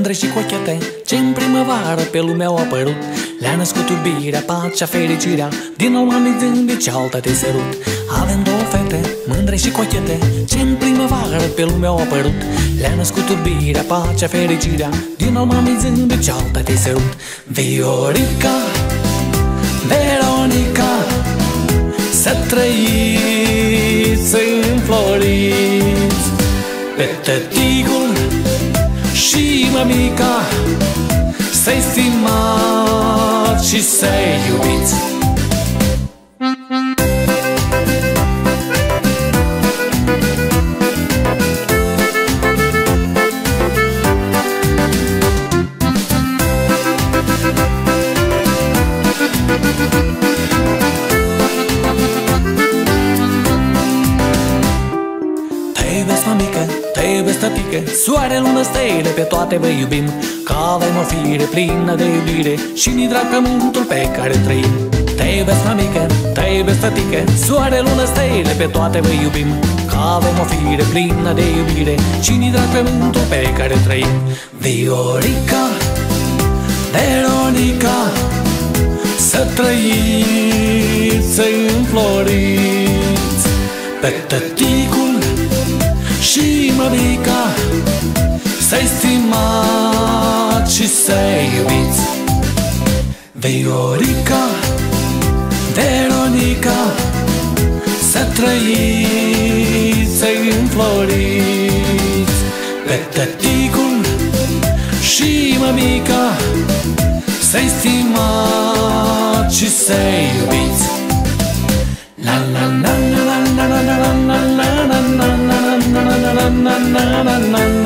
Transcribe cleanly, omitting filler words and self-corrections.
mândre și cochete, ce în primăvară pe lume au apărut. Le-a născut iubirea, pacea, fericirea, din alma mi zâmbi cealtă te sărut. Avem două fete, mândre și cochete, ce în primăvară pe lume au apărut. Le-a născut iubirea, pacea, fericirea, din alma mi zâmbi cealtă te sărut. Viorica, Veronica, să trăiți, să înfloriți, pe tăticul și mămica, să-i stimați și să-i iubiți. Te iubesc, tătică, soare, lună, stele, pe toate vă iubim, că avem o fire plină de iubire și ni drag pământul pe care trăim. Te iubesc, mămică, te iubesc, tătică, soare, lună, stele, pe toate vă iubim, că avem o fire plină de iubire și ni drag pământul pe care trăim. Viorica, Veronica, să trăiți, să înfloriți, pe tăticul și mămica, să-i stimați și să-i iubiți. Viorica, Veronica, să trăiți, să-i înfloriți, pe tăticul și mămica, să-i stimați și să-i iubiți. La la la la la la la la la la la la la la la la la la la.